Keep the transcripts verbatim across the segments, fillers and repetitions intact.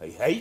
هي هي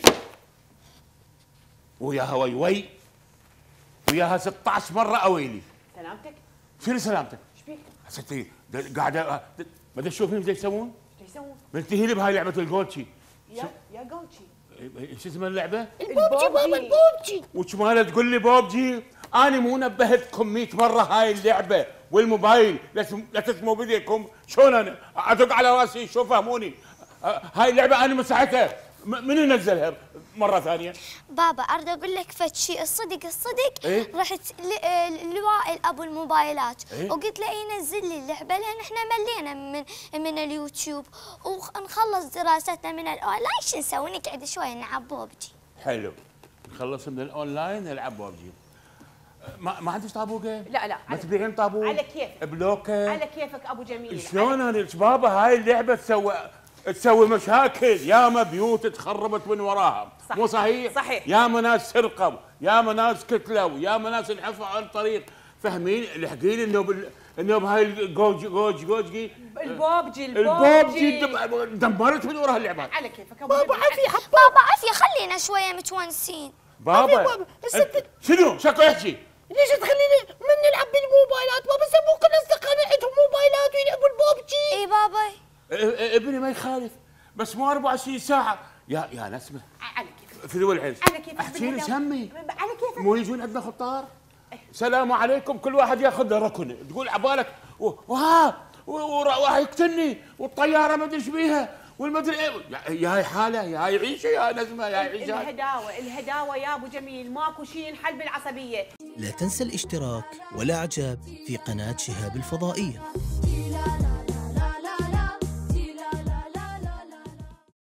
وياها وي وي وياها ستة عشر مرة أويلي. سلامتك؟ شنو سلامتك؟ ايش بيك؟ حسيتي قاعدة ما تشوفين ايش يسوون؟ ايش يسوون؟ بنتهي لي بهاي لعبة الجولتشي. يا يا جولتشي. شو اسم اللعبة؟ البوبجي بابا البوبجي. وش مالها تقول لي بوبجي؟ أنا مو نبهتكم مئة مرة هاي اللعبة والموبايل لا تسموا بديكم. شلون أنا؟ أدق على راسي شو فهموني؟ هاي اللعبة أنا مسحتها. من ينزلها مرة ثانية؟ بابا أريد أقول لك فد شيء الصدق الصدق. إيه؟ رحت لوائل أبو الموبايلات. إيه؟ وقلت له ينزل لي اللعبة لأن إحنا ملينا من من اليوتيوب ونخلص دراستنا من الأونلاين. شو نسوي؟ نقعد شوي نلعب بوبجي. حلو، نخلص من الأونلاين نلعب بوبجي. ما ما عندك طابوقة؟ لا لا ما تبيعين طابوق؟ على كيفك. بلوكة؟ على كيفك أبو جميل. شلون أنا بابا هاي اللعبة تسوي تسوي مشاكل، ياما بيوت تخربت من وراها. صح. مو صحيح؟ صحيح. ياما ناس سرقوا، ياما ناس قتلوا، ياما ناس انحفوا عن الطريق. فاهمين؟ الحقين انه بال... انه بهاي الجوج جوج جوجي البوبجي البوبجي دمرت من وراها اللعبة. على كيفك بابا عافية بابا عافية خلينا شوية متونسين. بابا, بابا. شنو؟ شكو يحكي؟ ليش تخليني من نلعب بالموبايلات؟ بابا سمو كل اصدقائنا عندهم موبايلات ويلعبوا البوبجي. اي بابا ابني ما يخالف بس مو أربعة وعشرين ساعة. يا يا نسمة على كيفك في ذو العز على كيفك احكي لي سمي. على كيفك مو يجون عندنا خطار؟ سلام عليكم كل واحد ياخذ له ركن تقول عبالك وها وراح يقتلني والطيارة ما ادري ايش بيها والمدري ايه. يا هاي حالة يا هاي عيشة يا نسمة يا هاي عيشة. الهداوة الهداوة يا ابو جميل ماكو شيء ينحل بالعصبية. لا تنسى الاشتراك والاعجاب في قناة شهاب الفضائية.